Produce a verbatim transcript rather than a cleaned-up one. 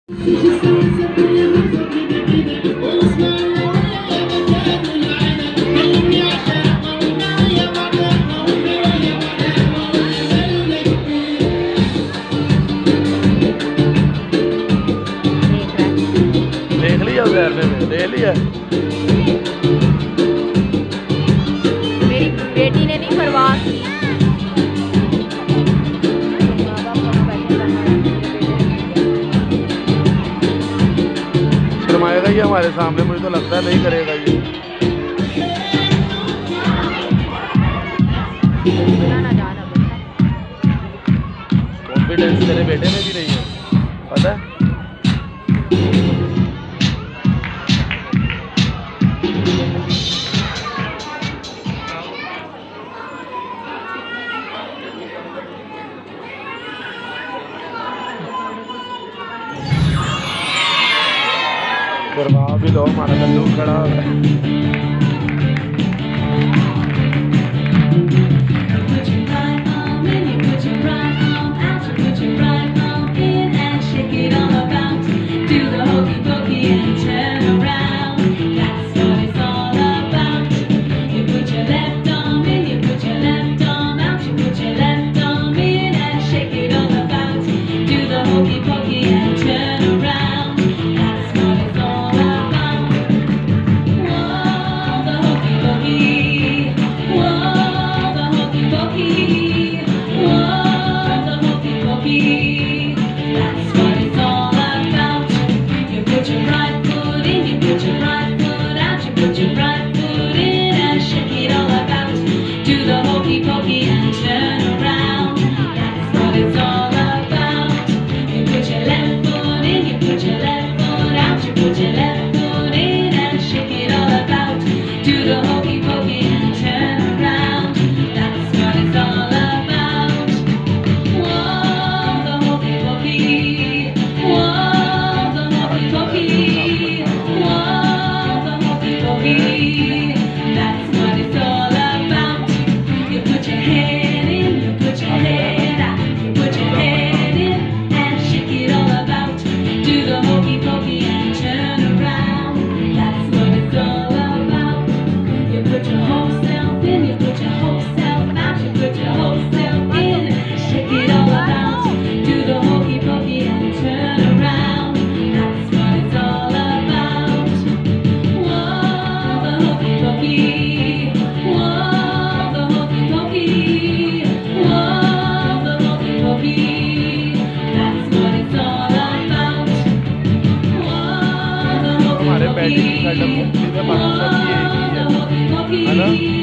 देख लिया तैरने में, देख लिया। मेरी बेटी ने नहीं परवाह की। शर्माएगा ये हमारे सामने, मुझे तो लगता है नहीं करेगा ये। कॉन्फिडेंस तेरे बेटे में भी नहीं है, पता है। करवा भी लो, हमारा गल्लू खड़ा है। हमारे पैडी की मैडम मुफ्ती में बाकी सब ये ही है, है ना।